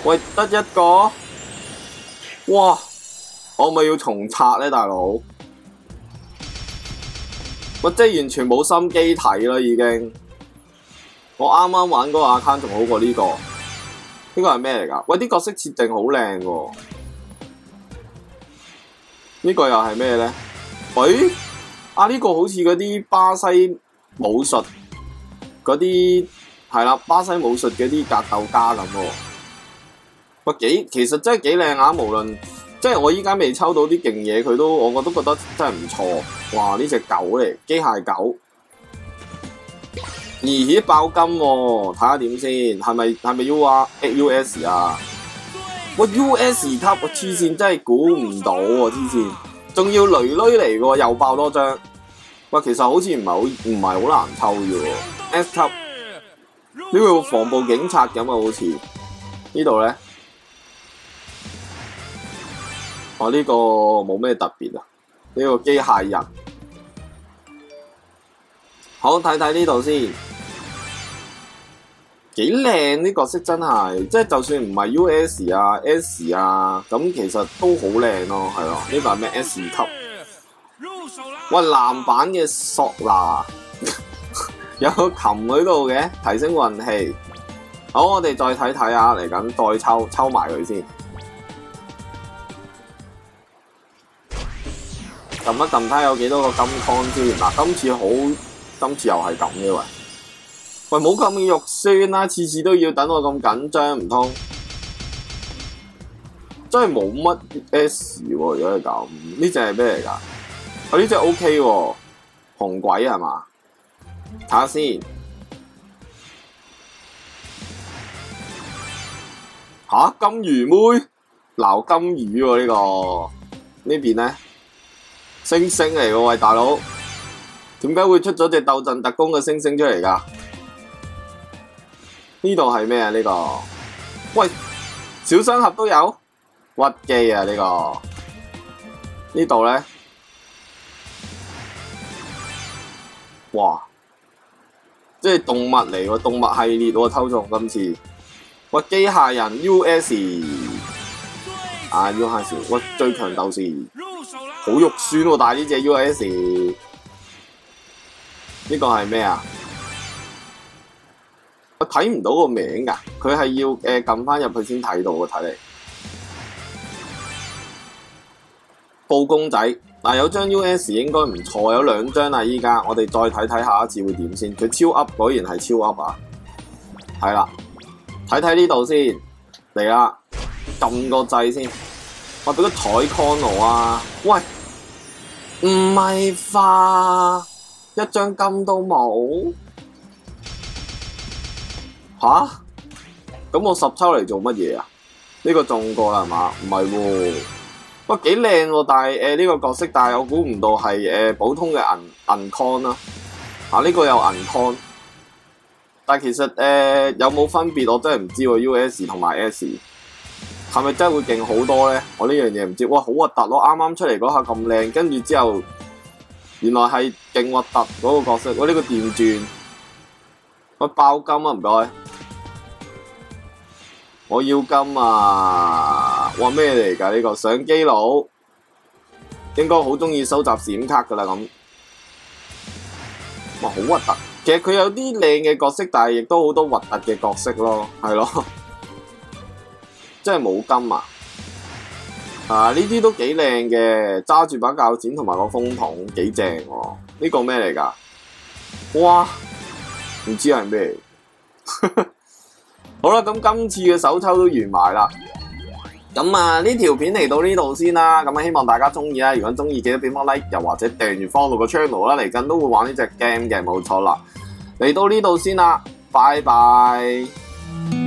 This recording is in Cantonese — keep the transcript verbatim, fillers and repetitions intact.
喂，得一個？哇！我咪要重刷咧，大佬。我真係完全冇心機睇啦，已經。我啱啱玩嗰個 account 仲好過呢個。呢個係咩嚟㗎？喂，啲角色設定好靚喎。呢個又係咩咧？喂，啊呢個好似嗰啲巴西武術嗰啲係啦，巴西武術嗰啲格鬥家咁喎。喂，幾其實真係幾靚啊！無論即係我依家未抽到啲勁嘢，佢都我我都覺得真係唔錯。哇！呢隻狗嚟，機械狗，咦爆金喎！睇下點先，係咪係咪 U R U S 啊？喂 U S 級，我黐線真係估唔到喎！黐線，仲要雷雷嚟喎，又爆多張。喂，其實好似唔係好唔係好難抽嘅喎。S 級呢個防暴警察咁啊，好似呢度咧。我呢個冇咩特別啊，呢個機械人。好，睇睇呢度先，幾靚啲角色真係，即係就算唔係 U S 啊 S 啊，咁其實都好靚咯，係咯。呢個係咩 S 級？喂，藍版嘅索拿有個琴喺度嘅，提升運氣。好，我哋再睇睇下，嚟緊再抽抽埋佢先。撳一撳睇有幾多個金礦先。嗱，今次好，今次又係咁嘅喂。喂，冇咁肉酸啦，次次都要等我咁緊張，唔通真係冇乜 S 喎？如果係咁，呢隻係咩嚟㗎？啊，呢隻 O K 喎，紅鬼係嘛？睇下先。吓、啊，金魚妹撈金魚喎、啊，這個、呢個呢邊咧？星星嚟喎，喂大佬，點解會出咗隻鬥陣特工嘅星星出嚟㗎？呢度係咩啊？呢個喂小雙俠都有屈機啊！呢個呢度咧，哇，即係動物嚟喎，動物系列喎，抽中今次喂機械人 U S 啊 U S 喂最強鬥士。好肉酸喎、啊，但係呢隻 U S 呢個係咩啊？我睇唔到個名㗎，佢係要誒撳翻入去先睇到喎，睇嚟。布公仔嗱、啊，有張 U S 應該唔錯，有兩張啦。依家我哋再睇睇下一次會點先。佢超 up 果然係超 up 啊！係啦，睇睇呢度先嚟啦，撳個掣先。我俾個彩 con 我啊！喂，唔係化一張金都冇吓？咁我十抽嚟做乜嘢啊？呢、這個中過啦係嘛？唔係喎，喂幾靚喎！但係誒呢個角色，但係我估唔到係誒、呃、普通嘅銀銀 con 啦。啊呢、這個有銀 con， 但係其實誒、呃、有冇分別我真係唔知喎。U S 同埋 S。係咪真係會勁好多咧？我呢樣嘢唔知，哇好核突咯！啱啱出嚟嗰下咁靚，跟住之後原來係勁核突嗰個角色。我呢個電鑽，我爆金啊唔該，我要金啊！哇咩嚟㗎呢個相機佬？應該好中意收集閃卡㗎啦咁。哇好核突！其實佢有啲靚嘅角色，但係亦都好多核突嘅角色咯，係咯。真係冇金啊！啊呢啲都幾靚嘅，揸住把鉸剪同埋個風筒幾正喎。呢個咩嚟㗎？哇！唔知係咩？好啦，咁今次嘅手抽都完埋啦。咁啊呢條片嚟到呢度先啦。咁啊希望大家中意啦。如果中意記得俾翻 like， 又或者訂閱 follow 個 channel 啦。嚟緊都會玩呢隻 game 嘅，冇錯啦。嚟到呢度先啦，拜拜。